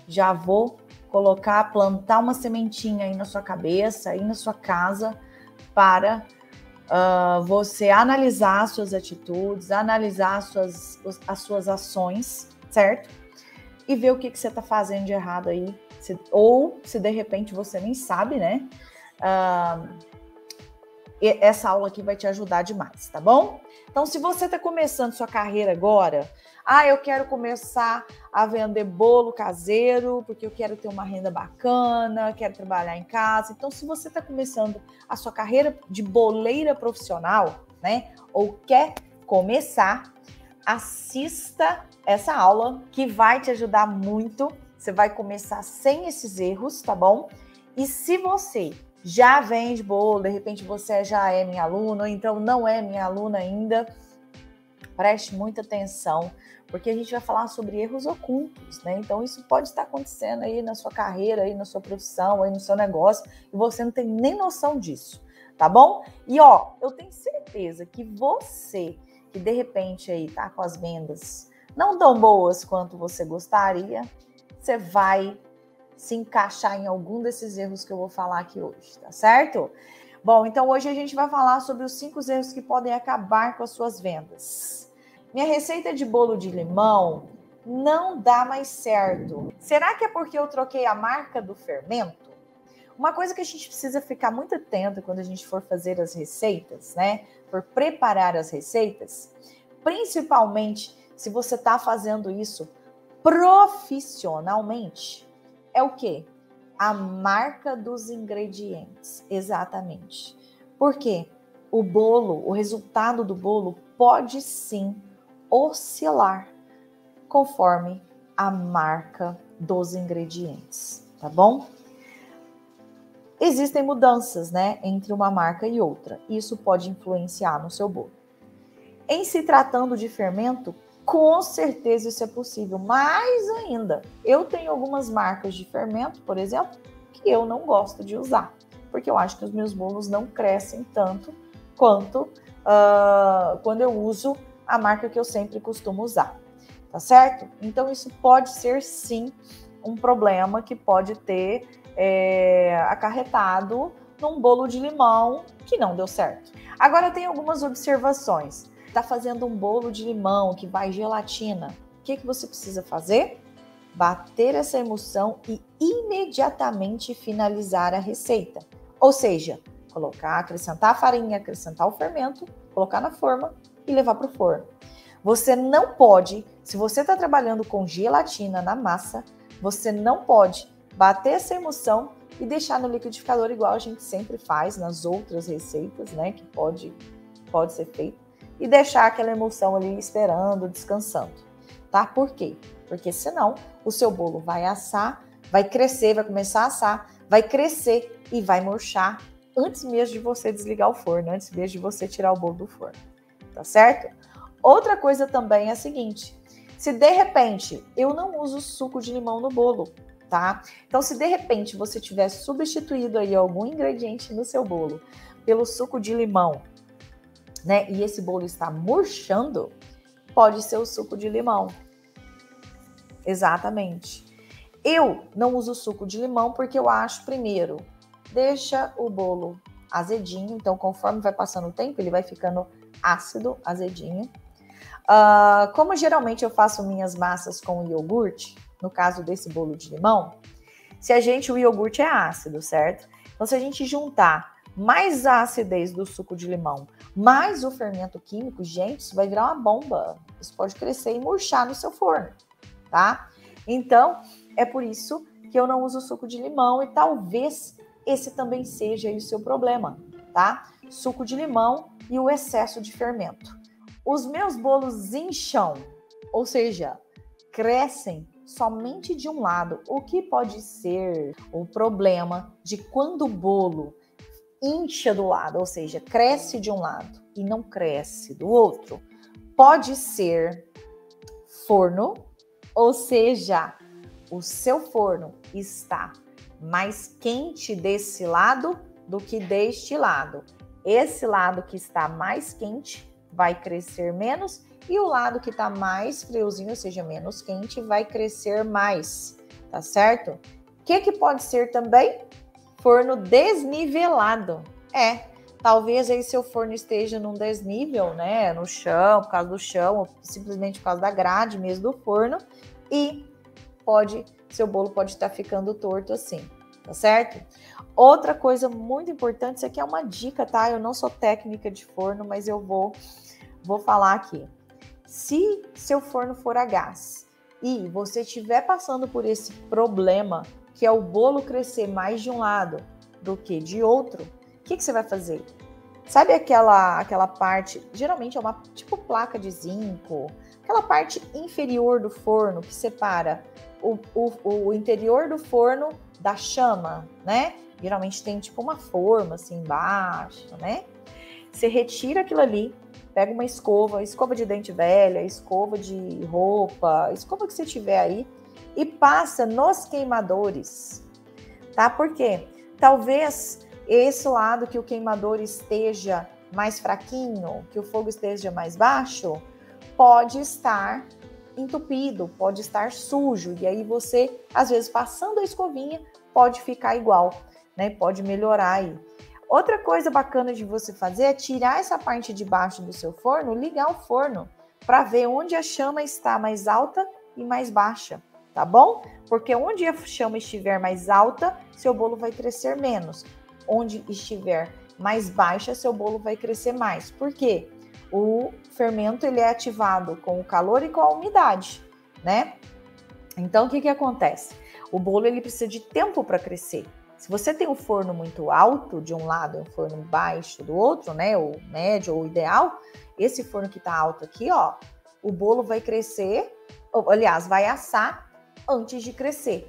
já vou plantar uma sementinha aí na sua cabeça, aí na sua casa, para você analisar as suas atitudes, analisar as suas ações, certo? E ver o que você está fazendo de errado aí, ou se de repente você nem sabe, né? Essa aula aqui vai te ajudar demais, tá bom? Então, se você está começando sua carreira agora, eu quero começar a vender bolo caseiro, porque eu quero ter uma renda bacana, quero trabalhar em casa. Então, se você está começando a sua carreira de boleira profissional, né? Ou quer começar, assista essa aula que vai te ajudar muito. Você vai começar sem esses erros, tá bom? E se você já vende bolo, de repente você já é minha aluna, ou então não é minha aluna ainda, preste muita atenção, porque a gente vai falar sobre erros ocultos, né? Então isso pode estar acontecendo aí na sua carreira, aí na sua profissão, aí no seu negócio, e você não tem nem noção disso, tá bom? E eu tenho certeza que você, que de repente aí tá com as vendas não tão boas quanto você gostaria, você vai se encaixar em algum desses erros que eu vou falar aqui hoje, tá certo? Bom, então hoje a gente vai falar sobre os 5 erros que podem acabar com as suas vendas. Minha receita de bolo de limão não dá mais certo. Será que é porque eu troquei a marca do fermento? Uma coisa que a gente precisa ficar muito atento quando a gente for fazer as receitas, né? For preparar as receitas, principalmente se você está fazendo isso profissionalmente, é o quê? A marca dos ingredientes, exatamente. Por quê? O resultado do bolo pode sim oscilar conforme a marca dos ingredientes, tá bom? Existem mudanças, né, entre uma marca e outra. Isso pode influenciar no seu bolo. Em se tratando de fermento, com certeza isso é possível. Mais ainda, eu tenho algumas marcas de fermento, por exemplo, que eu não gosto de usar, porque eu acho que os meus bolos não crescem tanto quanto quando eu uso a marca que eu sempre costumo usar, tá certo? Então isso pode ser sim um problema que pode ter acarretado num bolo de limão que não deu certo. Agora tem algumas observações. Está fazendo um bolo de limão que vai gelatina. O que você precisa fazer? Bater essa emulsão e imediatamente finalizar a receita. Ou seja, acrescentar a farinha, acrescentar o fermento, colocar na forma e levar para o forno. Você não pode, se você está trabalhando com gelatina na massa, você não pode bater essa emulsão e deixar no liquidificador igual a gente sempre faz nas outras receitas, né? Que pode ser feito. E deixar aquela emulsão ali esperando, descansando, tá? Por quê? Porque senão o seu bolo vai assar, vai crescer, vai começar a assar, vai crescer e vai murchar antes mesmo de você desligar o forno, antes mesmo de você tirar o bolo do forno, tá certo? Outra coisa também é a seguinte, se de repente eu não uso suco de limão no bolo, tá? Então se de repente você tiver substituído aí algum ingrediente no seu bolo pelo suco de limão, né, e esse bolo está murchando, pode ser o suco de limão. Exatamente. Eu não uso suco de limão porque eu acho, primeiro, deixa o bolo azedinho, então conforme vai passando o tempo, ele vai ficando ácido, azedinho. Como geralmente eu faço minhas massas com iogurte, no caso desse bolo de limão, o iogurte é ácido, certo? Então se a gente juntar mais a acidez do suco de limão, mais o fermento químico, gente, isso vai virar uma bomba. Isso pode crescer e murchar no seu forno, tá? Então, é por isso que eu não uso suco de limão e talvez esse também seja aí o seu problema, tá? Suco de limão e o excesso de fermento. Os meus bolos incham, ou seja, crescem somente de um lado, o que pode ser o problema de quando o bolo incha do lado, ou seja, cresce de um lado e não cresce do outro, pode ser forno, ou seja, o seu forno está mais quente desse lado do que deste lado. Esse lado que está mais quente vai crescer menos e o lado que está mais friozinho, ou seja, menos quente, vai crescer mais, tá certo? O que pode ser também? Forno desnivelado. Talvez aí seu forno esteja num desnível, né, no chão, por causa do chão, ou simplesmente por causa da grade mesmo do forno, e seu bolo pode estar ficando torto assim, tá certo? Outra coisa muito importante, isso aqui é uma dica, tá? Eu não sou técnica de forno, mas eu vou falar aqui. Se seu forno for a gás e você estiver passando por esse problema, que é o bolo crescer mais de um lado do que de outro, o que você vai fazer? Sabe aquela parte, geralmente é uma tipo placa de zinco, aquela parte inferior do forno que separa o interior do forno da chama, né? Geralmente tem tipo uma forma assim embaixo, né? Você retira aquilo ali, pega uma escova de dente velha, escova de roupa, escova que você tiver aí, e passa nos queimadores, tá? Por quê? Talvez esse lado que o queimador esteja mais fraquinho, que o fogo esteja mais baixo, pode estar entupido, pode estar sujo, e aí você, às vezes, passando a escovinha, pode ficar igual, né? Pode melhorar aí. Outra coisa bacana de você fazer é tirar essa parte de baixo do seu forno, ligar o forno, para ver onde a chama está mais alta e mais baixa, tá bom? Porque onde a chama estiver mais alta, seu bolo vai crescer menos. Onde estiver mais baixa, seu bolo vai crescer mais. Por quê? O fermento ele é ativado com o calor e com a umidade, né? Então, o que acontece? O bolo ele precisa de tempo para crescer. Se você tem um forno muito alto de um lado e um forno baixo do outro, né? O médio ou o ideal, esse forno que está alto aqui, ó, o bolo vai crescer, aliás, vai assar antes de crescer.